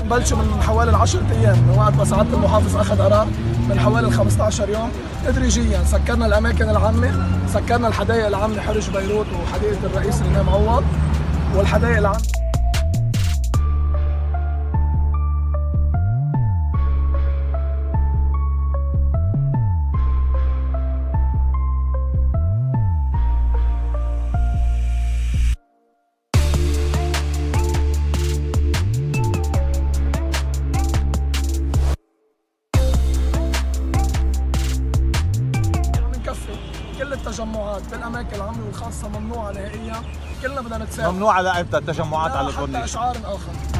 بلشوا من حوالي 10 ايام، من وقت ما سعاده المحافظ اخذ قرار من حوالي 15 يوم. تدريجيا سكرنا الاماكن العامه، سكرنا الحدائق العامه حرج بيروت وحديقه الرئيس رينيه معوض والحدائق العامه. كل التجمعات بالاماكن العامه والخاصه ممنوعه نهائيا، كلنا بدنا نتساعد. ممنوعه لامتى التجمعات على الكورنيش؟ حتى اشعار اخر.